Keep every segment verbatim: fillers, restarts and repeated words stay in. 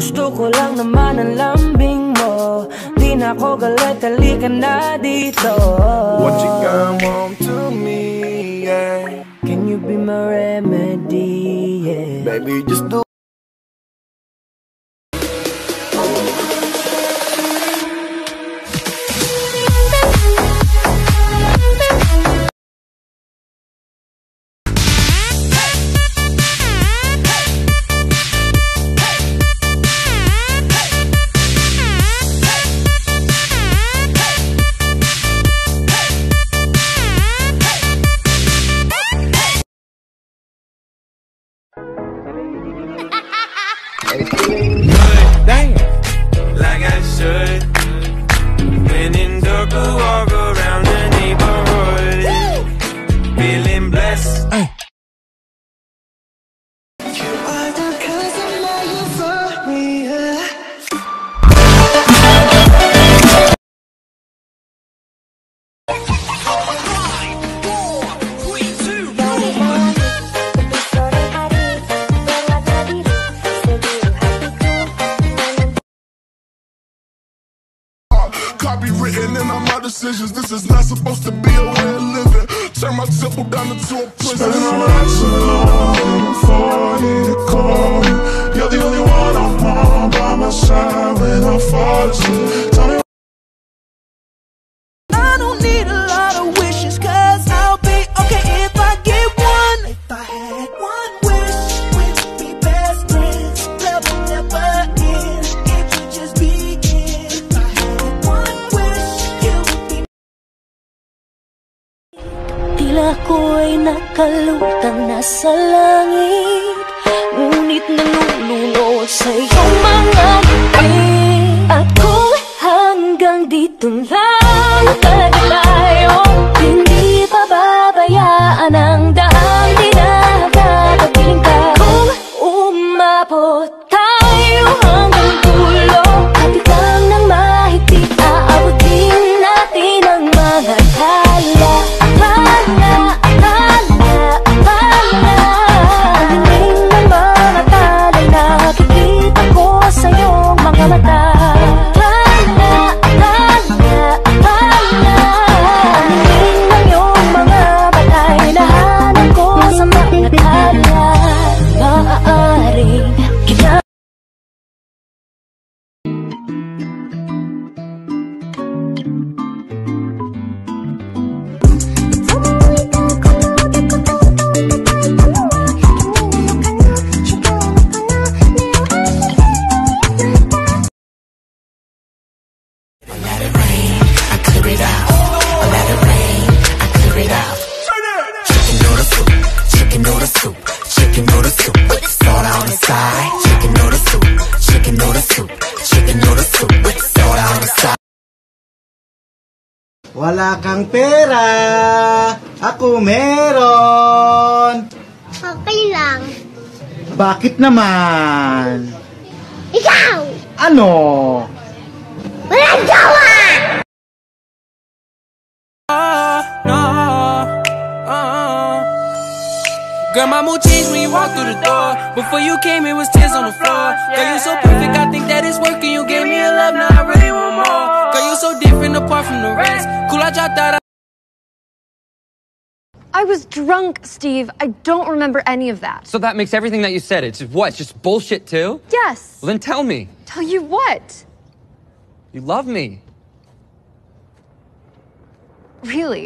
Gusto ko lang naman ang lambing mo. Di na ako galit, halika na dito. What you got want to me, yeah. Can you be my remedy, yeah. Baby, just do. Damn, like I should. When in dark, I walk around the neighborhood, feeling blessed. Hey. You are the cousin that you for me. Copywritten in all my decisions. This is not supposed to be a way of living. Turn my temple down into a prison. Spending all night so long before I need to call you. You're the only one I want by my side when I fall asleep. Tell me I don't need a lot of wishes, cause I'll be okay if I get one. If I had one wish, we'd be best friends. Love will never end, it would just begin. If I had one wish, you would be. Tila ko'y nakalutang nasa langit, ngunit nalulunod sa iyong mga ngiti. At kung hanggang dito lang tayo, hindi pababayaan ang daang dinadadaling ka. Kung umabot tayo hanggang dulo, kapit lang ng mahigpit, aabutin natin ang mga tala. Tala, tala, tala. Ang dinig ng mga tala'y nakikita ko sa iyong mga mata. Wala kang pera, ako meron. Okay lang. Bakit naman? Ikaw! Ano? Walang jowa! Uh, no, uh, girl, my mood changed when you walked through the door. Before you came, it was tears on the floor. Girl, you so perfect, I think that it's working. You gave me a love, now I really want more. Girl, you so different apart from the rest. Cool, I dropped out. I was drunk, Steve. I don't remember any of that. So that makes everything that you said, it's what, it's just bullshit too? Yes. Well then tell me. Tell you what? You love me. Really?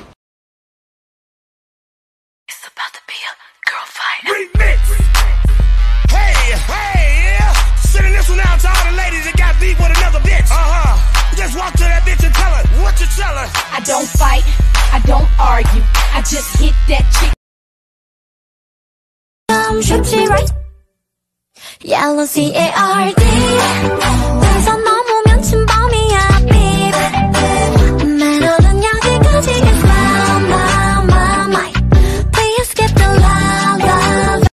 It's about to be a girl fight. Remix! Hey, hey, yeah! Sending this one out to all the ladies that got beef with another bitch. Uh-huh. Just walk to that bitch and tell her what you tell her. I don't fight, I don't argue, I just hit that chick. I'm 쉽지 right? Yellow C A R D. 우선 넘으면 침범이야, beep. 매너는 여기까지 is my, my, my, my. Please skip the love, love.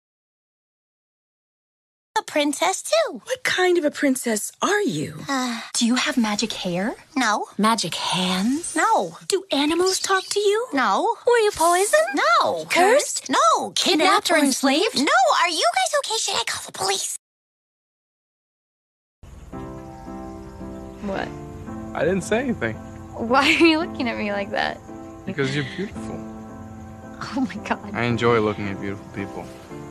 A princess too. What kind of a princess are you? Uh, Do you have magic hair? no. Magic hands? No. Do animals talk to you? No. Were you poisoned? No. Cursed? No. Kidnapped or enslaved? No. Are you guys okay? Should I call the police? What? I didn't say anything. Why are you looking at me like that? Because you're beautiful. Oh my god. I enjoy looking at beautiful people.